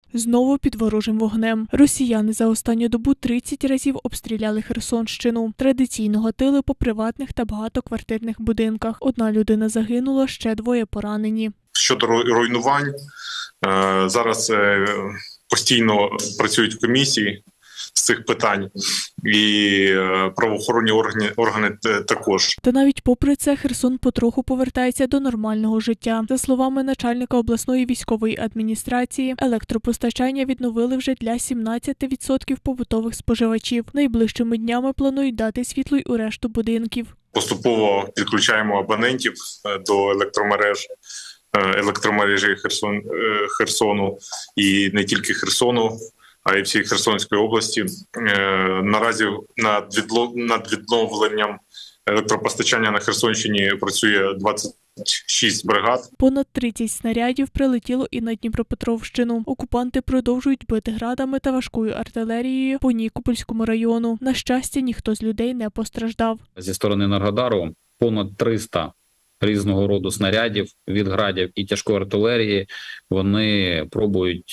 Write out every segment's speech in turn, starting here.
Знову під ворожим вогнем. Росіяни за останню добу 30 разів обстріляли Херсонщину. Традиційно гатили по приватних та багатоквартирних будинках. Одна людина загинула, ще двоє поранені. Щодо руйнувань, зараз постійно працюють комісії з цих питань, і правоохоронні органи також. Та навіть попри це Херсон потроху повертається до нормального життя. За словами начальника обласної військової адміністрації, електропостачання відновили вже для 17% побутових споживачів. Найближчими днями планують дати світло й у решту будинків. Поступово підключаємо абонентів до електромережі Херсону і не тільки Херсону, а й всієї Херсонської області. Наразі над відновленням електропостачання на Херсонщині працює 26 бригад. Понад 30 снарядів прилетіло і на Дніпропетровщину. Окупанти продовжують бити градами та важкою артилерією по Нікопольському району. На щастя, ніхто з людей не постраждав. Зі сторони Енергодару понад 300 різного роду снарядів від градів і тяжкої артилерії вони пробують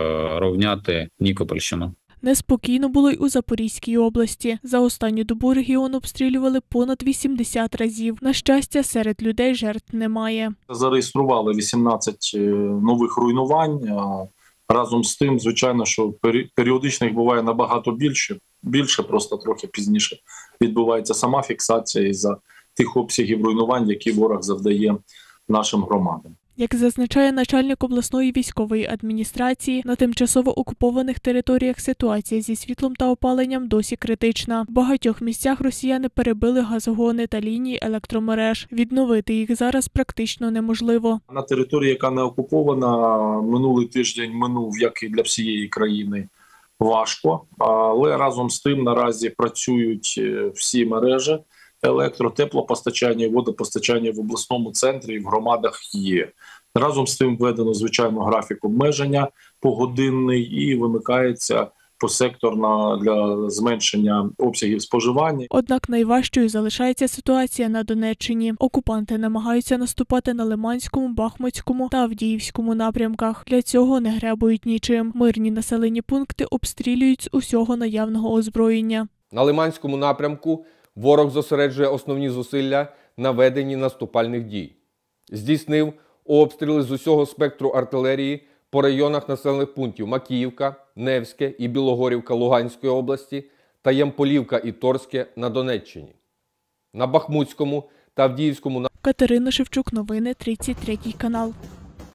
рівняти Нікопольщину. Неспокійно було й у Запорізькій області. За останню добу регіон обстрілювали понад 80 разів. На щастя, серед людей жертв немає. Зареєстрували 18 нових руйнувань. Разом з тим, звичайно, що періодично їх буває набагато більше, просто трохи пізніше відбувається сама фіксація із-за тих обсягів руйнувань, які ворог завдає нашим громадам. Як зазначає начальник обласної військової адміністрації, на тимчасово окупованих територіях ситуація зі світлом та опаленням досі критична. В багатьох місцях росіяни перебили газогони та лінії електромереж. Відновити їх зараз практично неможливо. На території, яка не окупована, минулий тиждень минув, як і для всієї країни, важко. Але разом з тим наразі працюють всі мережі. Теплопостачання і водопостачання в обласному центрі і в громадах є. Разом з тим введено, звичайно, графік обмеження погодинний і вимикається посекторно для зменшення обсягів споживання. Однак найважчою залишається ситуація на Донеччині. Окупанти намагаються наступати на Лиманському, Бахмутському та Авдіївському напрямках. Для цього не гребують нічим. Мирні населені пункти обстрілюють з усього наявного озброєння. На Лиманському напрямку ворог зосереджує основні зусилля на веденні наступальних дій. Здійснив обстріли з усього спектру артилерії по районах населених пунктів Макіївка, Невське і Білогорівка Луганської області та Ямполівка і Торське на Донеччині. На Бахмутському та Авдіївському Катерина Шевчук, новини 33 канал.